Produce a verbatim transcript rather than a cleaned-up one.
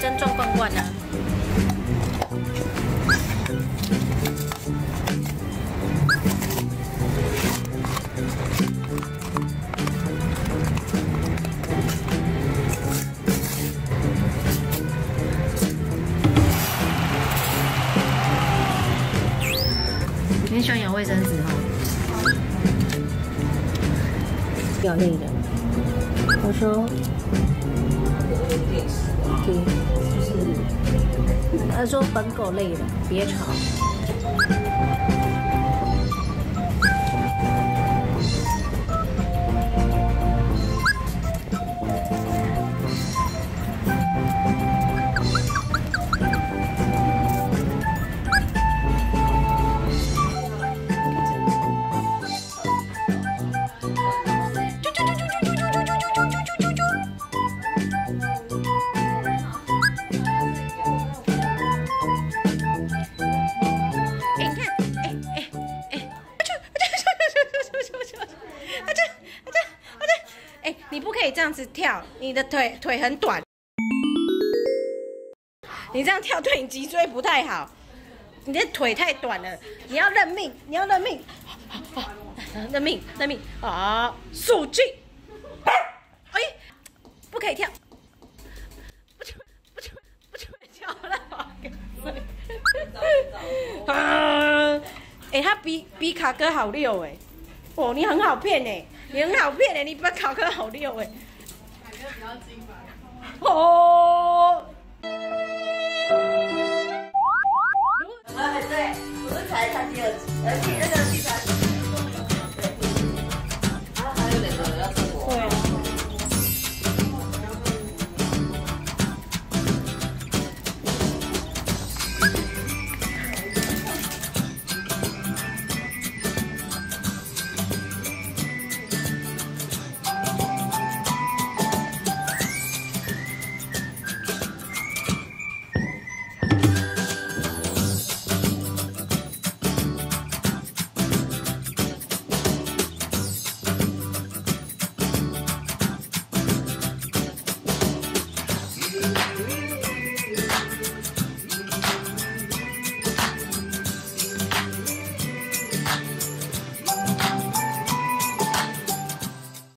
跟壮罐罐啊。你喜欢咬卫生纸哈？比较累的。我说，对，他说本狗累了，别吵。你不可以这样子跳，你的腿腿很短，你这样跳对你脊椎不太好，你的腿太短了，你要认命，你要认命，认命认命啊！数据，哎，不可以跳，不就不就不就跳了，啊！哎，他比比卡哥好溜哎，哦，你很好骗哎。你很好骗的，你比考科好溜哎。卡哥比较精吧。哦。哎，对，我是才看第二集，而且那个。